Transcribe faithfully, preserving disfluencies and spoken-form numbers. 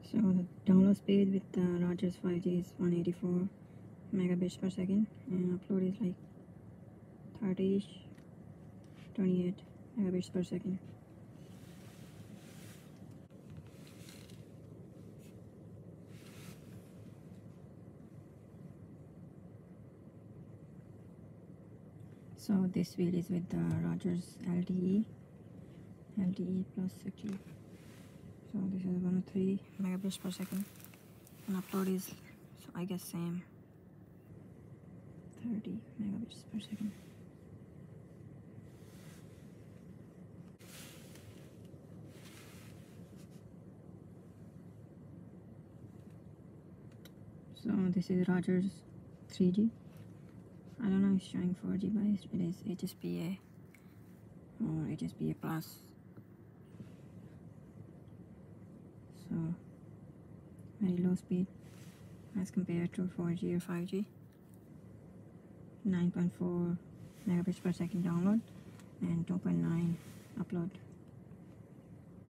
So the download speed with the Rogers five G is one eighty-four megabits per second, and upload is like thirty, twenty-eight megabits per second. So this speed is with the Rogers L T E, L T E plus six G. So this is one oh three megabits per second, and upload is, so I guess same, thirty megabits per second. So this is Rogers three G. I don't know, it's showing four G, but it is H S P A or H S P A plus. So very low speed as compared to four G or five G. nine point four megabits per second download and two point nine upload.